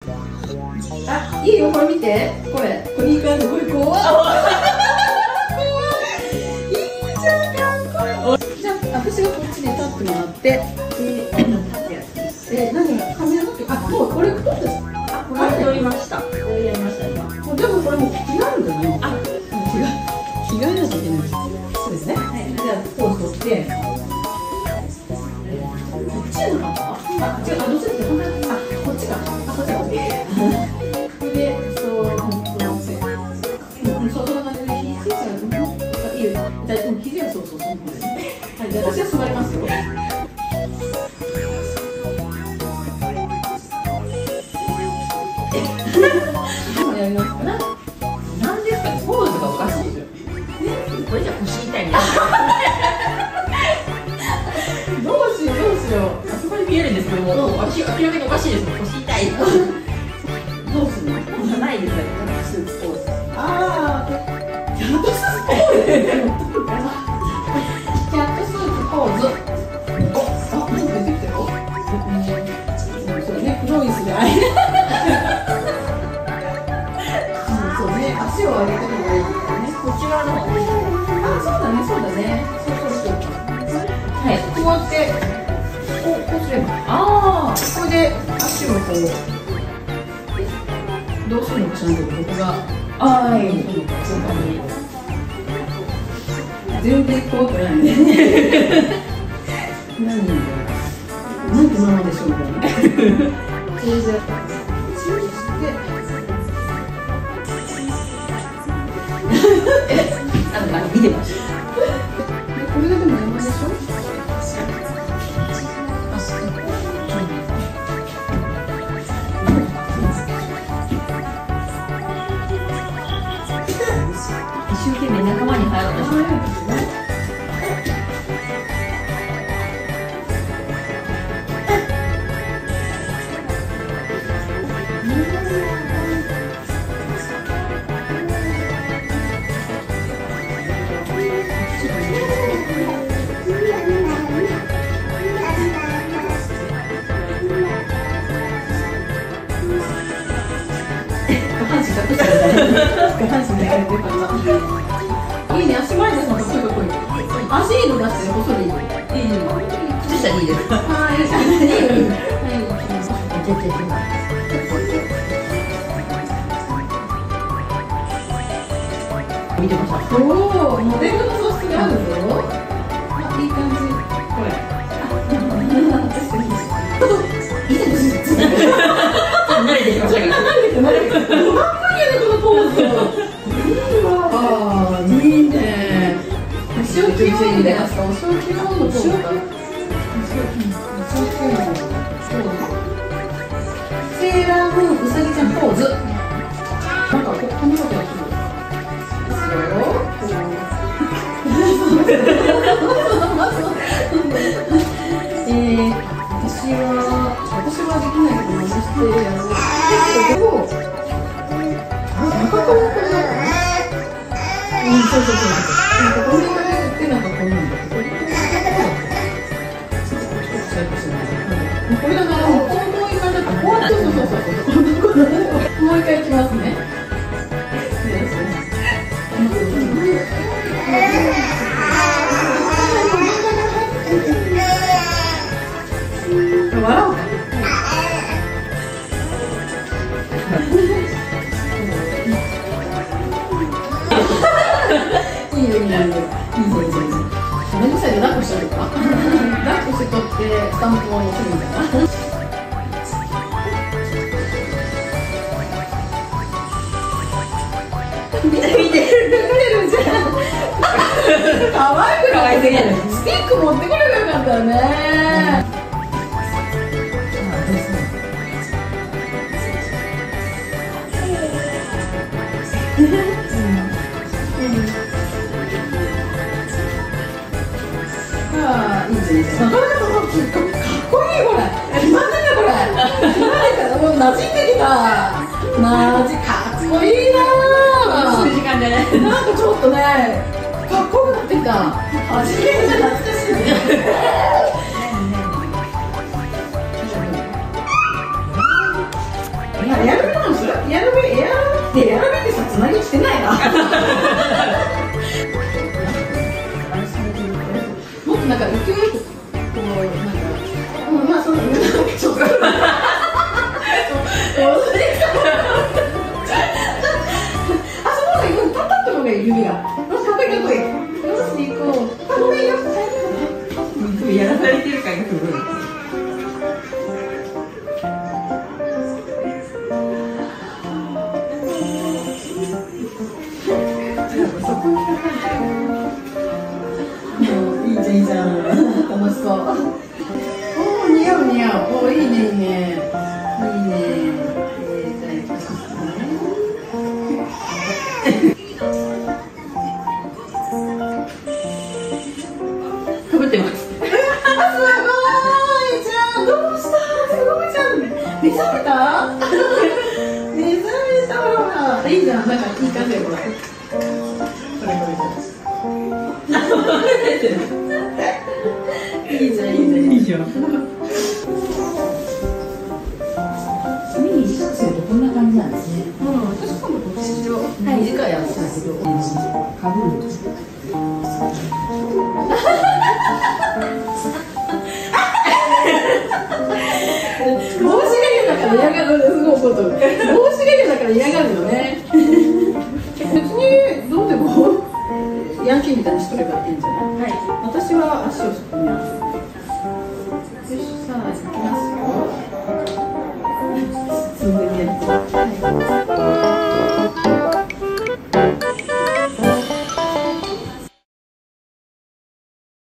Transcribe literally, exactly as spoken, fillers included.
あ、いいよ、これ見て。これ、これいい感じ、これ怖い。怖い。いいじゃん、かっこいい。じゃあ、私がこっちで立ってもらって。で、え、何が、髪の毛、あ、もうこれ、どうですか。あ、これ取りました。これやりました、今。もう、でも、これもう着替えるんじゃない。あ、着替えなきゃいけない。そうですね。はい、じゃあ、ポーズ取って。こっちなのか。あ、違う、あ、どうせって、こんな、あ、こっちか。あ、こっちか。で、そう、そう、そんな感じで、肘が、いいよ。じゃあ、肘がそうそう、そんな感じ。はい、じゃあ、私は座りますよ。やりますかな。なんですかね、ポーズがおかしいですよ。これじゃ腰痛いね。どうしよう、どうしよう。あそこに見えるんですけども、私明らかにおかしいです。腰痛い。どうするの？じゃないですよ。スーツポーズ。ああ、キャットスーツポーズ。キャットスーツポーズ。お、あ、もう出てきたよ。そうね、黒い椅子であい。そうね、足を上げてもらいますね。こちらの。あ、そうだね、そうだね。そうそうそう。はい、こうやって。こう、こうすれば。ああ、これで足をこう。どうするのかしらんけど、ここが。ああ、いい。そういう感じ。全然怖くないね。何だろう。なんてママでしょうか。それで。え、あの、見てました。これがでも山でしょ。一生懸命仲間に入ろうとしてるんですね。いいね、足前ですもん、すごい。足いいの出して、細い。いいの。靴下でいいですか。はい、いいです。見てました。おお、モデルの素質があるぞ。あ、いい感じ。これ。いいです。慣れてきましたか。慣れてきました。このポーズ。ああ、いいね。足を切ろうみたいな。足を切ろうのポーズか。セーラームーンうさぎちゃんポーズ。なんかここんなことやってる。ええ、私は私はできないけど真似してやろう。結構中からこれだから。うん、そうそうそうそう。ここにってなんかこんなんだけど。これだからもう一回だからこうなってそうそうそう。もう一回いきますね。笑おうか。いいよいいよいいよいいよいいよ。めんどくさいで抱っこしちゃうか。抱っこして取ってスタンプをするみたいな。見て見てるじゃん。可愛くないすぎる。スティック持ってこればよかったよね。ああ、いいじゃんいいじゃん。なかなかかっこいいこれ。なんだこれ。もう馴染んできた。なじかっこいいな。時間でね。なんかちょっとね、かっこよくなってきた。初めて懐かしいね。いやいやエアロビエアロビってエアロビってさつなぎしてないな。もっとなんか勢いよくこうなんか、うん、まあそのなんかちょっと。あそこがいくん、パタッとのがいい指が。よしかっこいいかっこいい。よし行こう。あごめんよ。やらされてる感がすごい。いいじゃんいいじゃん。楽しそう。おお似合う似合う。おおいいねいいね。いいね。えー、じゃあ行きますね。かぶってます。目覚めた？目覚めたわ。いいじゃん、なんかいい感じよこれ。これこれ。いいじゃんいいじゃんいいじゃん。ミニシャツとこんな感じなんですね。うん、私もこっちを短いやつだけど、かぶる。帽子が嫌だから嫌がる。すごいこと。帽子が嫌だから嫌がるよね。